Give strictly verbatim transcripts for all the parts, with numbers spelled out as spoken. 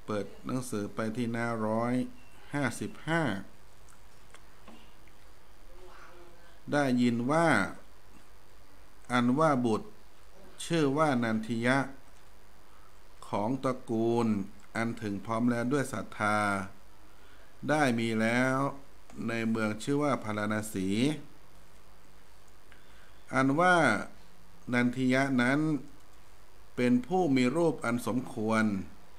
เปิดหนังสือไปที่หน้าร้อยห้าสิบห้าได้ยินว่าอันว่าบุตรชื่อว่านันทิยะของตระกูลอันถึงพร้อมแล้วด้วยศรัทธาได้มีแล้วในเมืองชื่อว่าพาราณสีอันว่านันทิยะนั้นเป็นผู้มีรูปอันสมควร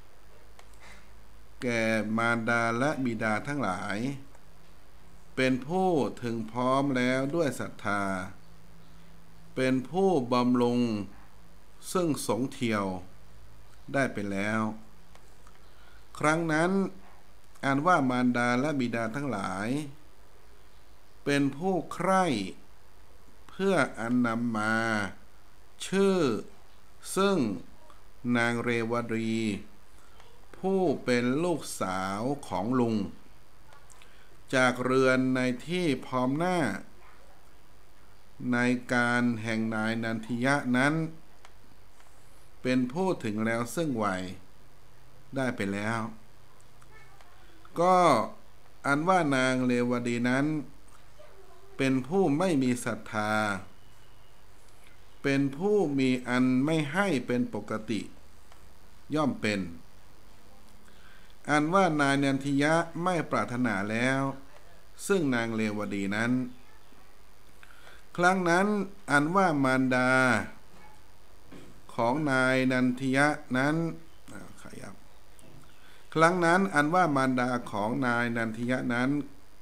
แก่มารดาและบิดาทั้งหลายเป็นผู้ถึงพร้อมแล้วด้วยศรัทธาเป็นผู้บำรุงซึ่งสงฆ์เที่ยวได้ไปแล้วครั้งนั้นอันว่ามารดาและบิดาทั้งหลายเป็นผู้ใคร่เพื่ออันนำมาชื่อซึ่งนางเรวดีผู้เป็นลูกสาวของลุงจากเรือนในที่พร้อมหน้าในการแห่งนายนันทิยะนั้นเป็นผู้ถึงแล้วซึ่งวัยได้ไปแล้วก็อันว่านางเรวดีนั้นเป็นผู้ไม่มีศรัทธาเป็นผู้มีอันไม่ให้เป็นปกติย่อมเป็นอันว่านายนันทิยะไม่ปรารถนาแล้วซึ่งนางเรวดีนั้นครั้งนั้นอันว่ามารดาของนายนันทิยะนั้นขยับครั้งนั้นอันว่ามารดาของนายนันทิยะนั้น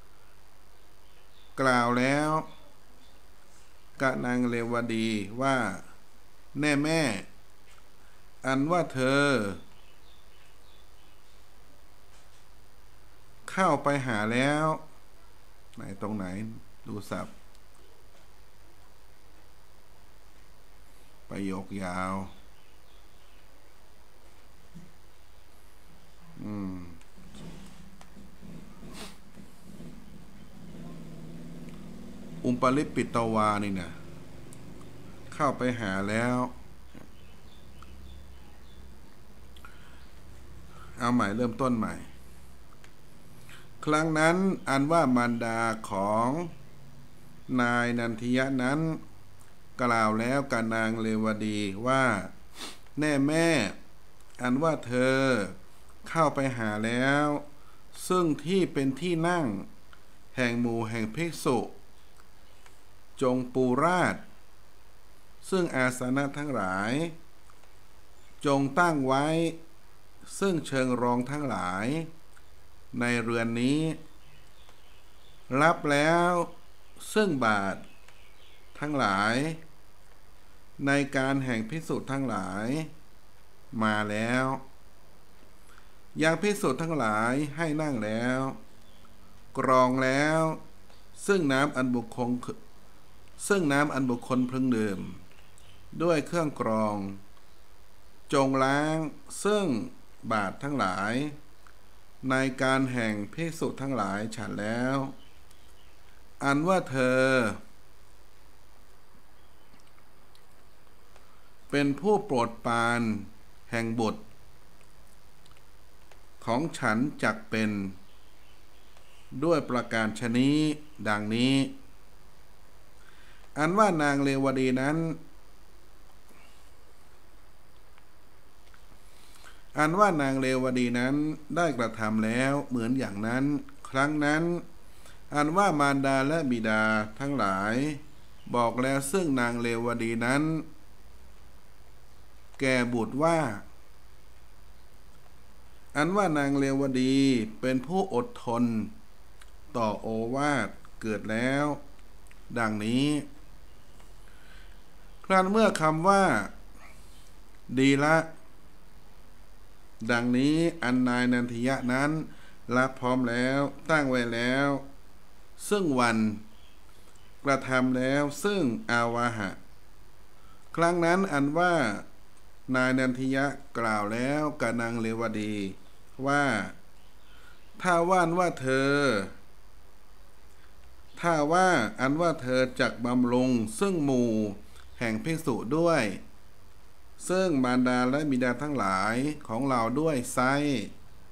กล่าวแล้วกับนางเรวดีว่าแน่แม่อันว่าเธอเข้าไปหาแล้วไหนตรงไหนดูศัพท์ประโยคยาวอืมอุมปลิปิตวานี่นะเข้าไปหาแล้วเอาใหม่เริ่มต้นใหม่ครั้งนั้นอันว่ามารดาของนายนันทิยะนั้นกล่าวแล้วกับนางเรวดีว่าแน่แม่อันว่าเธอเข้าไปหาแล้วซึ่งที่เป็นที่นั่งแห่งหมู่แห่งภิกษุจงปูราชซึ่งอาสนะทั้งหลายจงตั้งไว้ซึ่งเชิงรองทั้งหลายในเรือนนี้รับแล้วซึ่งบาททั้งหลายในการแห่งภิกษุทั้งหลายมาแล้วยังภิกษุทั้งหลายให้นั่งแล้วกรองแล้วซึ่งน้ำอันบุคคลซึ่งน้ำอันบุคคลพึงดื่มด้วยเครื่องกรองจงล้างซึ่งบาททั้งหลายในการแห่งภิกษุทั้งหลายฉันแล้วอันว่าเธอเป็นผู้โปรดปรานแห่งบุตรของฉันจักเป็นด้วยประการฉนี้ดังนี้อันว่านางเรวดีนั้นอันว่านางเรวดีนั้นได้กระทำแล้วเหมือนอย่างนั้นครั้งนั้นอันว่ามารดาและบิดาทั้งหลายบอกแล้วซึ่งนางเรวดีนั้นแก่บุตรว่าอันว่านางเรวดีเป็นผู้อดทนต่อโอวาทเกิดแล้วดังนี้ครั้นเมื่อคำว่าดีละดังนี้อันนายนันทิยะนั้นรับพร้อมแล้วตั้งไว้แล้วซึ่งวันกระทำแล้วซึ่งอาวาหะครั้งนั้นอันว่านายนันทิยะกล่าวแล้วกับนางเรวดีว่าถ้าว่านว่าเธอถ้าว่าอันว่าเธอจักบำรุงซึ่งหมู่แห่งภิกษุด้วยซึ่งมารดาและบิดาทั้งหลายของเราด้วยไซ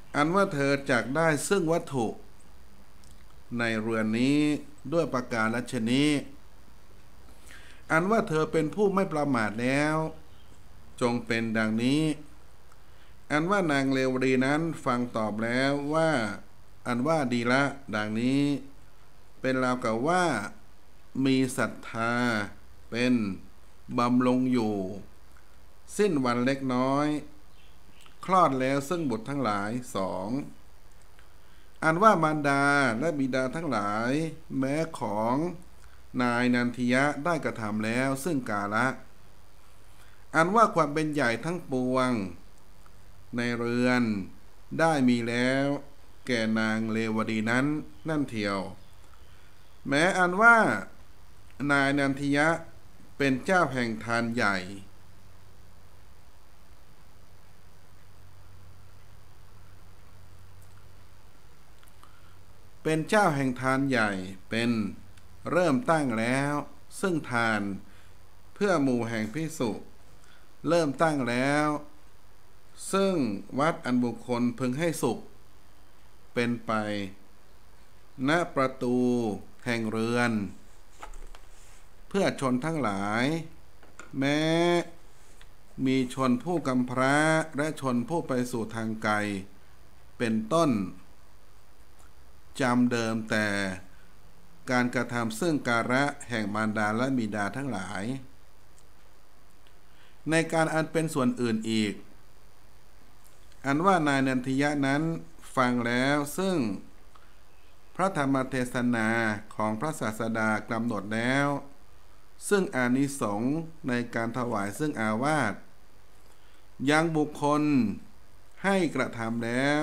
อันว่าเธอจักได้ซึ่งวัตถุในเรือนนี้ด้วยประการละชนี้อันว่าเธอเป็นผู้ไม่ประมาทแล้วจงเป็นดังนี้อันว่านางเลวดีนั้นฟังตอบแล้วว่าอันว่าดีละดังนี้เป็นราวกับว่ามีศรัทธาเป็นบำรุงอยู่สิ้นวันเล็กน้อยคลอดแล้วซึ่งบุตรทั้งหลายสองอันว่ามารดาและบิดาทั้งหลายแม้ของนายนันทิยะได้กระทำแล้วซึ่งกาละอันว่าความเป็นใหญ่ทั้งปวงในเรือนได้มีแล้วแก่นางเลวดีนั้นนั่นเทียวแม้อันว่านายนันทิยะเป็นเจ้าแห่งทานใหญ่เป็นเจ้าแห่งทานใหญ่เป็นเริ่มตั้งแล้วซึ่งทานเพื่อหมู่แห่งภิกษุเริ่มตั้งแล้วซึ่งวัดอันบุคคลพึงให้สุขเป็นไปณประตูแห่งเรือนเพื่อชนทั้งหลายแม้มีชนผู้กำพร้าและชนผู้ไปสู่ทางไกลเป็นต้นจำเดิมแต่การกระทำซึ่งการะแห่งมารดาและบิดาทั้งหลายในการอันเป็นส่วนอื่นอีกอันว่านายนันทิยะนั้นฟังแล้วซึ่งพระธรรมเทศนาของพระศาสดากำหนดแล้วซึ่งอานิสงส์ในการถวายซึ่งอาวาสยังบุคคลให้กระทำแล้ว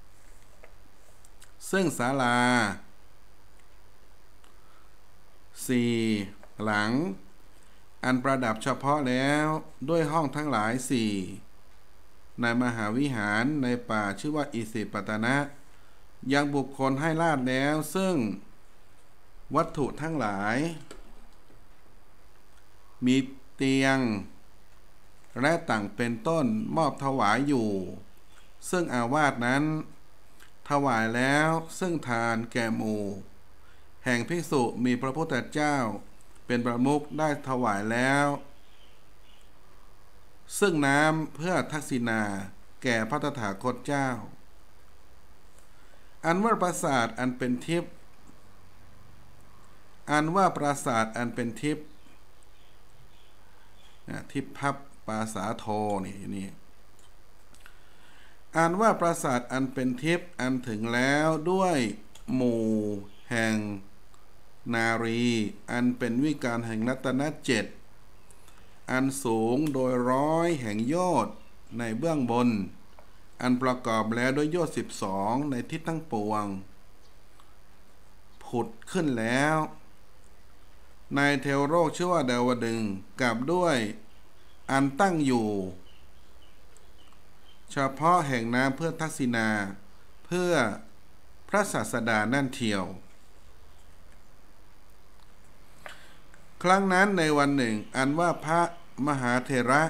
ซึ่งศาลาสี่หลังอันประดับเฉพาะแล้วด้วยห้องทั้งหลายสี่ในมหาวิหารในป่าชื่อว่าอิสิปตนะยังบุคคลให้ลาดแล้วซึ่งวัตถุทั้งหลายมีเตียงและต่างเป็นต้นมอบถวายอยู่ซึ่งอาวาสนั้นถวายแล้วซึ่งทานแก่หมู่แห่งภิกษุมีพระพุทธเจ้าเป็นประมุขได้ถวายแล้วซึ่งน้ำเพื่อทักษิณาแก่พระตถาคตเจ้าอันว่าปราสาทอันเป็นทิพย์อันว่าปราสาทอันเป็นทิพย์ทิพพับปราสาโทนี่นี่อันว่าปราสาทอันเป็นทิพย์อันถึงแล้วด้วยหมู่แห่งนารีอันเป็นวิการแห่งรัตนเจ็ดอันสูงโดยร้อยแห่งโยชน์ในเบื้องบนอันประกอบแล้วด้วยโยชน์สิบสองในทิศทั้งปวงผุดขึ้นแล้วในเทวโลกชื่อว่าดาวดึงส์กับด้วยอันตั้งอยู่เฉพาะแห่งน้ำเพื่อทักษิณาเพื่อพระศาสดานั่นเทียวครั้งนั้นในวันหนึ่งอันว่าพระมหาเถระ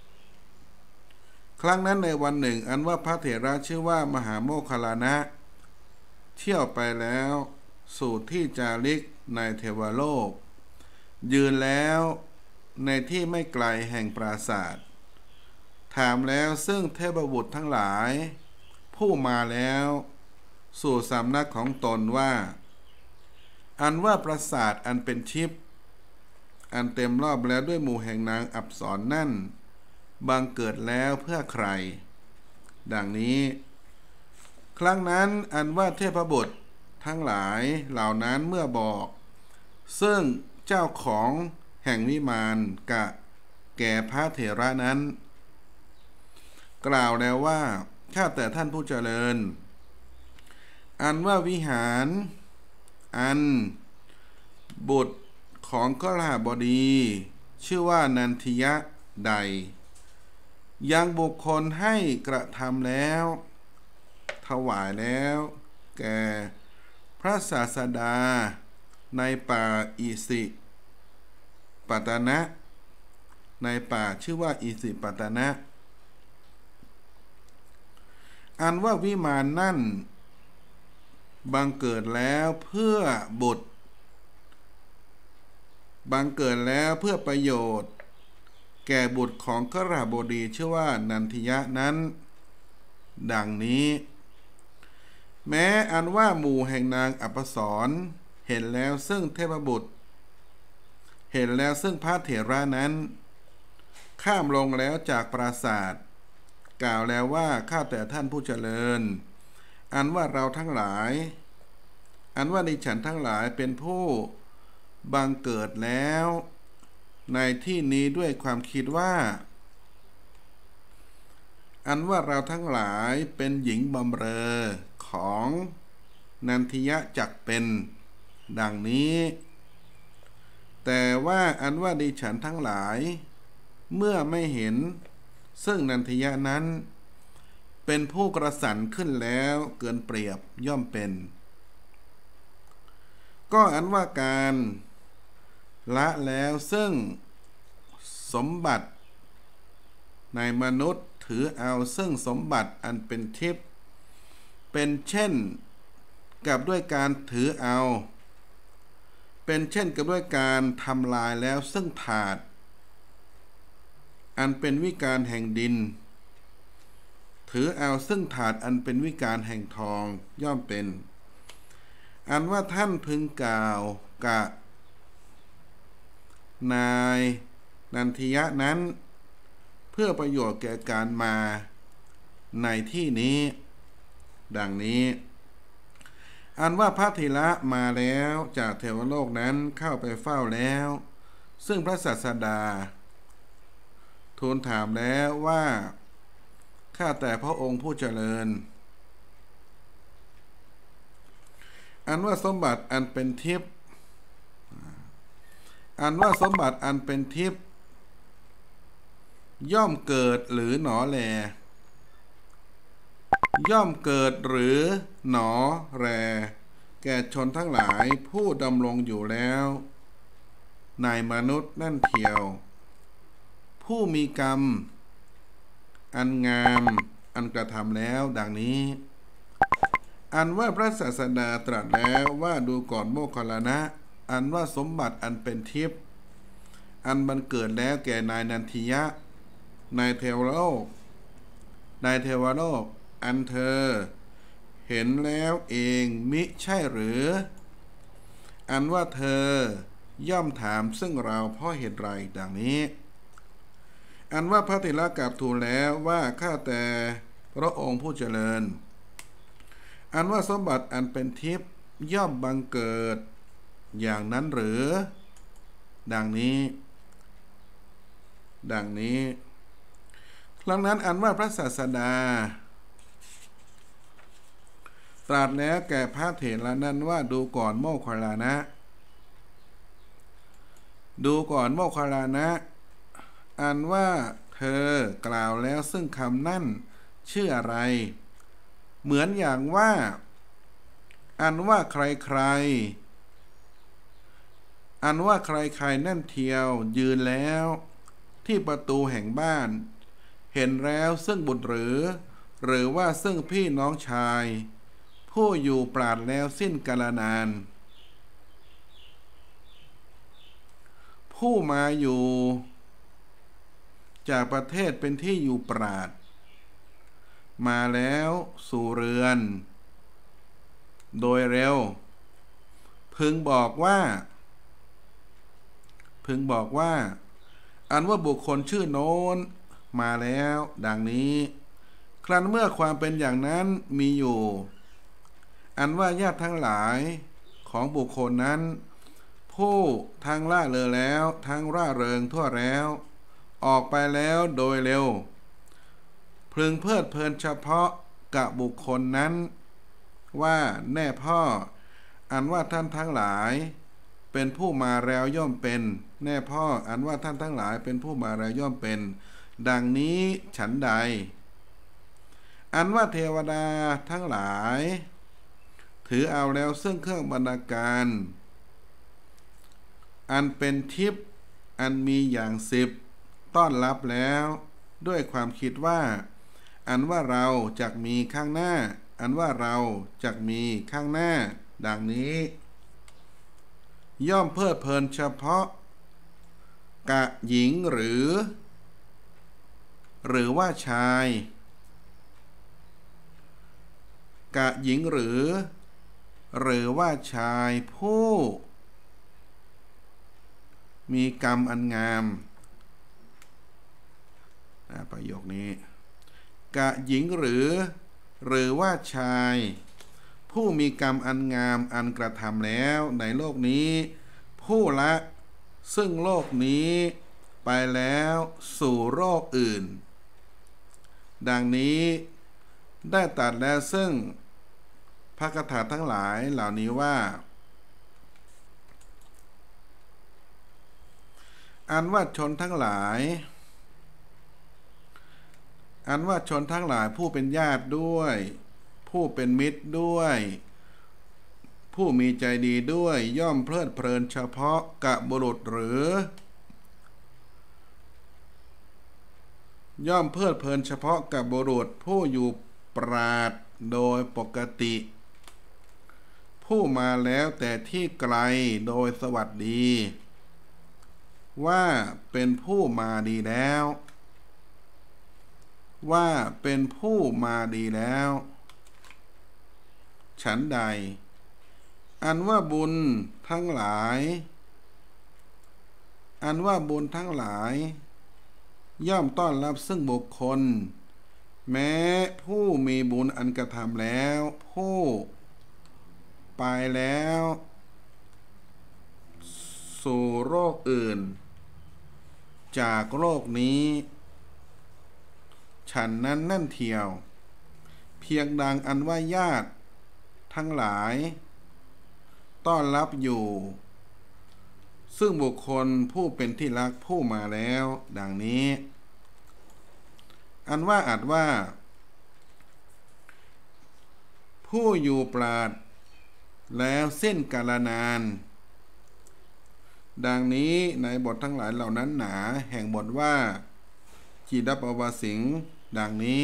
ครั้งนั้นในวันหนึ่งอันว่าพระเถระชื่อว่ามหาโมคคัลลานะเที่ยวไปแล้วสู่ที่จาริกในเทวโลกยืนแล้วในที่ไม่ไกลแห่งปราสาทถามแล้วซึ่งเทพบุตรทั้งหลายผู้มาแล้วสู่สำนักของตนว่าอันว่าปราสาทอันเป็นทิพย์อันเต็มรอบแล้วด้วยหมู่แห่งนางอัปสรนั่นบังเกิดแล้วเพื่อใครดังนี้ครั้งนั้นอันว่าเทพบุตรทั้งหลายเหล่านั้นเมื่อบอกซึ่งเจ้าของแห่งวิมานกะแก่พระเถระนั้นกล่าวแล้วว่าข้าแต่ท่านผู้เจริญอันว่าวิหารอันบุตรของกฬหบดีชื่อว่านันทิยะใดยังบุคคลให้กระทำแล้วถวายแล้วแก่พระศาสดาในป่าอิสิปตนะในป่าชื่อว่าอิสิปตนะอันว่าวิมานนั่นบังเกิดแล้วเพื่อบุตรบังเกิดแล้วเพื่อประโยชน์แก่บุตรของกฤหบดีชื่อว่านันทิยะนั้นดังนี้แม้อันว่าหมู่แห่งนางอัปสรเห็นแล้วซึ่งเทพบุตรเห็นแล้วซึ่งพระเถระนั้นข้ามลงแล้วจากปราสาทกล่าวแล้วว่าข้าแต่ท่านผู้เจริญอันว่าเราทั้งหลายอันว่าดิฉันทั้งหลายเป็นผู้บังเกิดแล้วในที่นี้ด้วยความคิดว่าอันว่าเราทั้งหลายเป็นหญิงบำเรอของนันทิยะจักเป็นดังนี้แต่ว่าอันว่าดิฉันทั้งหลายเมื่อไม่เห็นซึ่งนันทิยะนั้นเป็นผู้กระสันขึ้นแล้วเกินเปรียบย่อมเป็นก็อันว่าการละแล้วซึ่งสมบัติในมนุษย์ถือเอาซึ่งสมบัติอันเป็นทิพย์เป็นเช่นกับด้วยการถือเอาเป็นเช่นกับด้วยการทำลายแล้วซึ่งถาดอันเป็นวิการแห่งดินถือเอาซึ่งถาดอันเป็นวิการแห่งทองย่อมเป็นอันว่าท่านพึงกล่าวกะนายนันทิยะนั้นเพื่อประโยชน์แก่การมาในที่นี้ดังนี้อันว่าพระเถระมาแล้วจากเทวโลกนั้นเข้าไปเฝ้าแล้วซึ่งพระศาสดาทูลถามแล้วว่าข้าแต่พระองค์ผู้เจริญอันว่าสมบัติอันเป็นทิพย์อันว่าสมบัติอันเป็นทิพย์ย่อมเกิดหรือหนอแลย่อมเกิดหรือหนอแรแก่ชนทั้งหลายผู้ดำรงอยู่แล้วในมนุษย์นั่นเทียวผู้มีกรรมอันงามอันกระทำแล้วดังนี้อันว่าพระศาสดาตรัสแล้วว่าดูก่อนโมคคัลลานะอันว่าสมบัติอันเป็นทิพย์อันบังเกิดแล้วแก่นายนันทิยะนายเทวโลกนายเทวโลกอันเธอเห็นแล้วเองมิใช่หรืออันว่าเธอย่อมถามซึ่งเราเพราะเหตุไรดังนี้อันว่าพระเถระกราบทูลแล้วว่าข้าแต่พระองค์ผู้เจริญอันว่าสมบัติอันเป็นทิพย์ย่อมบังเกิดอย่างนั้นหรือดังนี้ดังนี้ครั้งนั้นอันว่าพระศาสดาตรัสแล้วแก่พระเถระนั้นว่าดูก่อนโมคคัลลานะดูก่อนโมคคัลลานะอันว่าเธอกล่าวแล้วซึ่งคำนั่นชื่ออะไรเหมือนอย่างว่าอันว่าใครๆอันว่าใครๆนั่นเทียวยืนแล้วที่ประตูแห่งบ้านเห็นแล้วซึ่งบุตรหรือหรือว่าซึ่งพี่น้องชายผู้อยู่ปราดแล้วสิ้นกาลนานผู้มาอยู่จากประเทศเป็นที่อยู่ปราดมาแล้วสู่เรือนโดยเร็วพึงบอกว่าพึงบอกว่าอันว่าบุคคลชื่อโน้นมาแล้วดังนี้ครั้นเมื่อความเป็นอย่างนั้นมีอยู่อันว่าญาติทั้งหลายของบุคคลนั้นผู้ทั้งล่าเริงแล้วทั้งร่าเริงทั่วแล้วออกไปแล้วโดยเร็วพึงเพลิดเพลินเฉพาะกับบุคคลนั้นว่าแน่พ่ออันว่าท่านทั้งหลายเป็นผู้มาแล้วย่อมเป็นแน่พ่ออันว่าท่านทั้งหลายเป็นผู้มาแล้วย่อมเป็นดังนี้ฉันใดอันว่าเทวดาทั้งหลายถือเอาแล้วซึ่งเครื่องบรรณาการอันเป็นทิพย์อันมีอย่างสิบต้อนรับแล้วด้วยความคิดว่าอันว่าเราจักมีข้างหน้าอันว่าเราจักมีข้างหน้าดังนี้ย่อมเพลิดเพลินเฉพาะกะหญิงหรือหรือว่าชายกะหญิงหรือหรือว่าชายผู้มีกรรมอันงามประโยคนี้กะหญิงหรือหรือว่าชายผู้มีกรรมอันงามอันกระทำแล้วในโลกนี้ผู้ละซึ่งโลกนี้ไปแล้วสู่โลกอื่นดังนี้ได้ตรัสแล้วซึ่งพระคาถาทั้งหลายเหล่านี้ว่าอันว่าชนทั้งหลายอันว่าชนทั้งหลายผู้เป็นญาติด้วยผู้เป็นมิตรด้วยผู้มีใจดีด้วยย่อมเพลิดเพลินเฉพาะกะบุรุษหรือย่อมเพลิดเพลินเฉพาะกับบุรุษผู้อยู่ปราดโดยปกติผู้มาแล้วแต่ที่ไกลโดยสวัสดีว่าเป็นผู้มาดีแล้วว่าเป็นผู้มาดีแล้วฉันใดอันว่าบุญทั้งหลายอันว่าบุญทั้งหลายย่อมต้อนรับซึ่งบุคคลแม้ผู้มีบุญอันกระทำแล้วผู้ไปแล้วสู่โลกอื่นจากโลกนี้ฉันนั้นนั่นเทียวเพียงดังอันว่าญาติทั้งหลายต้อนรับอยู่ซึ่งบุคคลผู้เป็นที่รักผู้มาแล้วดังนี้อันว่าอาจว่าผู้อยู่ปราดแล้วสิ้นกาลนานดังนี้ในบททั้งหลายเหล่านั้นหนาแห่งบทว่าจีดปวสิงดังนี้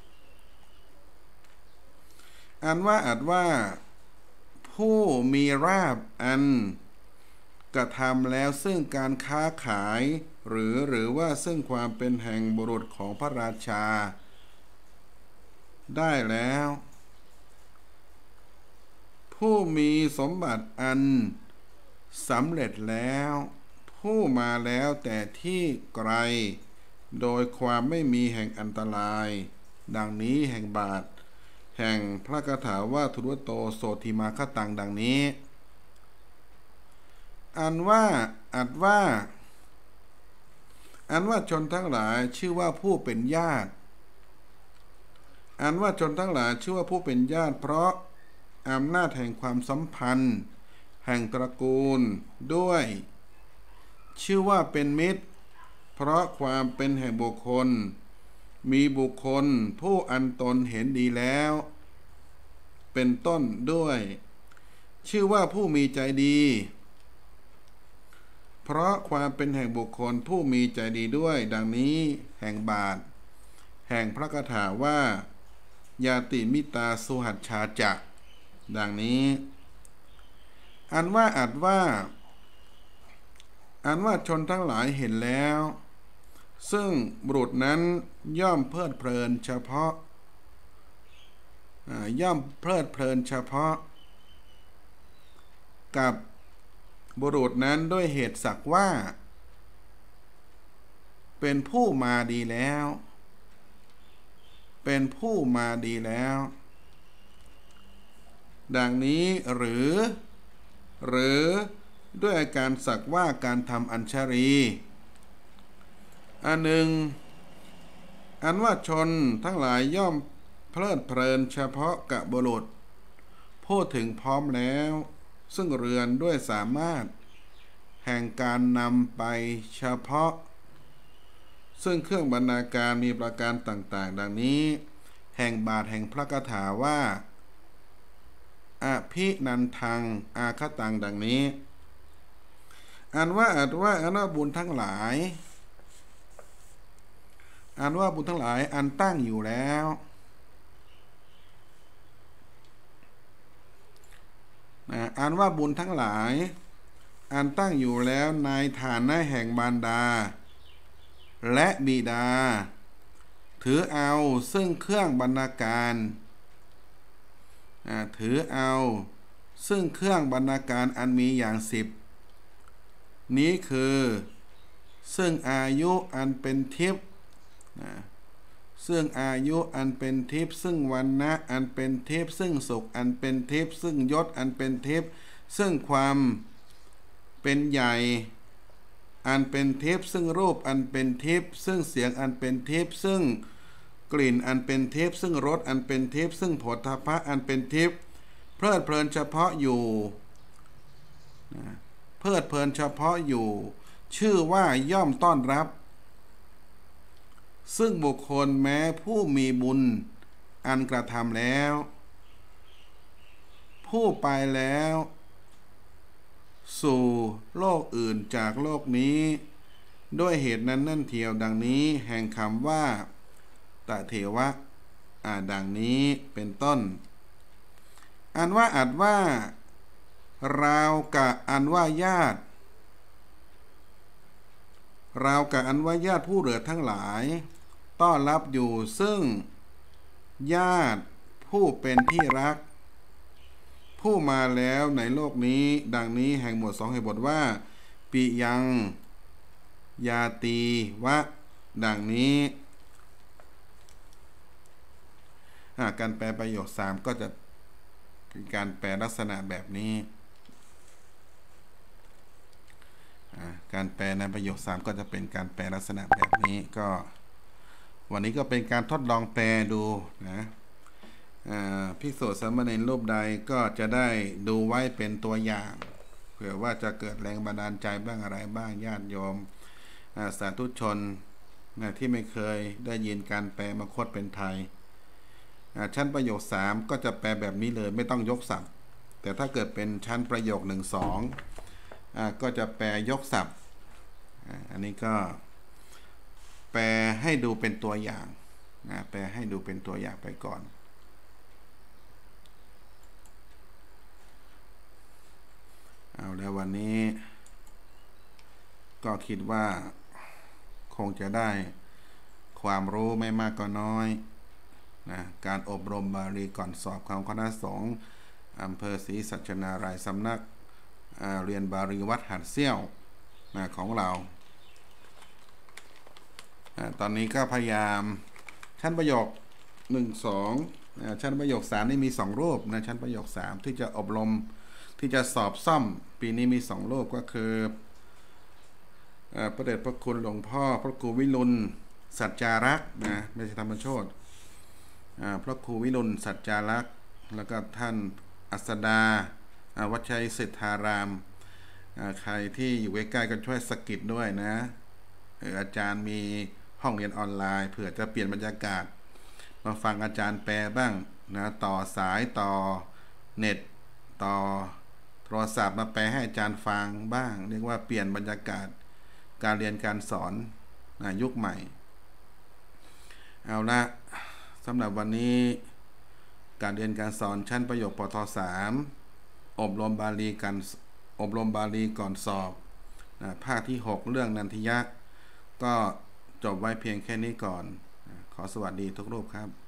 อันว่าอาจว่าผู้มีราภอันกระทำแล้วซึ่งการค้าขายหรือหรือว่าซึ่งความเป็นแห่งบุรุษของพระราชาได้แล้วผู้มีสมบัติอันสำเร็จแล้วผู้มาแล้วแต่ที่ไกลโดยความไม่มีแห่งอันตรายดังนี้แห่งบาทแห่งพระคาถาว่าทุรโตโสติมาคตังดังนี้อันว่าอัดว่าอันว่าชนทั้งหลายชื่อว่าผู้เป็นญาติอันว่าชนทั้งหลายชื่อว่าผู้เป็นญาติเพราะอำนาจแห่งความสัมพันธ์แห่งตระกูลด้วยชื่อว่าเป็นมิตรเพราะความเป็นแห่งบุคคลมีบุคคลผู้อันตนเห็นดีแล้วเป็นต้นด้วยชื่อว่าผู้มีใจดีเพราะความเป็นแห่งบุคคลผู้มีใจดีด้วยดังนี้แห่งบาทแห่งพระคาถาว่ายาติมิตาสุหัชชาจักดังนี้อันว่าอาจว่าอันว่าชนทั้งหลายเห็นแล้วซึ่งบุรุษนั้นย่อมเพลิดเพลินเฉพาะย่อมเพลิดเพลินเฉพาะกับบุรุษนั้นด้วยเหตุสักว่าเป็นผู้มาดีแล้วเป็นผู้มาดีแล้วดังนี้หรือหรือด้วยอาการสักว่าการทำอัญชรีอันหนึ่งอันว่าชนทั้งหลายย่อมเพลิดเพลินเฉพาะกับบุรุษผู้ถึงพร้อมแล้วซึ่งเรือนด้วยสามารถแห่งการนำไปเฉพาะซึ่งเครื่องบรรณาการมีประการต่างๆดังนี้แห่งบาทแห่งพระคาถาว่าอภินันทังอาคตังดังนี้อันว่าอาจว่าอันว่าบุญทั้งหลายอันว่าบุญทั้งหลายอันตั้งอยู่แล้วอันว่าบุญทั้งหลายอันตั้งอยู่แล้วในฐานะแห่งมารดาและบิดาถือเอาซึ่งเครื่องบรรณาการถือเอาซึ่งเครื่องบรรณาการอันมีอย่างสิบนี้คือซึ่งอายุอันเป็นทิพย์ซึ่งอายุอันเป็นทิพย์ซึ่งวรรณะอันเป็นทิพย์ซึ่งสุขอันเป็นทิพย์ซึ่งยศอันเป็นทิพย์ซึ่งความเป็นใหญ่อันเป็นทิพย์ซึ่งรูปอันเป็นทิพย์ซึ่งเสียงอันเป็นทิพย์ซึ่งกลิ่นอันเป็นทิพย์ซึ่งรสอันเป็นทิพย์ซึ่งโผฏฐัพพะอันเป็นทิพย์เพลิดเพลินเฉพาะอยู่เพลิดเพลินเฉพาะอยู่ชื่อว่าย่อมต้อนรับซึ่งบุคคลแม้ผู้มีบุญอันกระทำแล้วผู้ไปแล้วสู่โลกอื่นจากโลกนี้ด้วยเหตุนั้นนั่นเทียวดังนี้แห่งคำว่าตะเถวะอ่าดังนี้เป็นต้นอันว่าอัดว่าราวกะอันว่าญาติราวกะอันว่าญาติผู้เหลือทั้งหลายต้อนรับอยู่ซึ่งญาติผู้เป็นที่รักผู้มาแล้วในโลกนี้ดังนี้แห่งหมวดสองแห่งบทว่าปิยังยาตีวะดังนี้การแปลประโยคสามก็จะเป็นการแปลลักษณะแบบนี้การแปลในประโยคสามก็จะเป็นการแปลลักษณะแบบนี้ก็วันนี้ก็เป็นการทดลองแปลดูนะภิกษุสามเณรรูปใดก็จะได้ดูไว้เป็นตัวอย่างเผื่อว่าจะเกิดแรงบันดาลใจบ้างอะไรบ้างญาติโยมสาธุชนนะที่ไม่เคยได้ยินการแปลมคธเป็นไทยชั้นประโยคสามก็จะแปลแบบนี้เลยไม่ต้องยกศัพท์แต่ถ้าเกิดเป็นชั้นประโยคหนึ่งสองก็จะแปลยกศัพท์อันนี้ก็แปลให้ดูเป็นตัวอย่างนะแปลให้ดูเป็นตัวอย่างไปก่อนเอาแล้ววันนี้ก็คิดว่าคงจะได้ความรู้ไม่มากก็น้อยนะการอบรมบาลีก่อนสอบของคณะสงฆ์อำเภอศรีสัชนารายสำนักเรียนบาลีวัดหัดเซี่ยวนะของเราตอนนี้ก็พยายามชั้นประโยคหนึ่ง สองชั้นประโยคสามนี่มีสองรูปนะชั้นประโยคสามที่จะอบรมที่จะสอบซ่อมปีนี้มีสองรูปก็คือพระเดชพระคุณหลวงพ่อพระครูวิรุณสัจจารักษ์นะไม่ใช่ธรรมโชติพระครูวิรุณสัจจารักษ์แล้วก็ท่านอัสดาวัชัยสิทธารามใครที่อยู่ใกล้ๆก็ช่วยสกิดด้วยนะอาจารย์มีห้องเรียนออนไลน์เผื่อจะเปลี่ยนบรรยากาศมาฟังอาจารย์แปลบ้างนะต่อสายต่อเน็ตต่อโทรศัพท์มาแปลให้อาจารย์ฟังบ้างเรียกว่าเปลี่ยนบรรยากาศการเรียนการสอนนะยุคใหม่เอาละสำหรับวันนี้การเรียนการสอนชั้นประโยคปทสามอบรมบาลีกันอบรมบาลีก่อนสอบนะภาคที่หกเรื่องนันทิยะก็จบไว้เพียงแค่นี้ก่อนขอสวัสดีทุกรูปครับ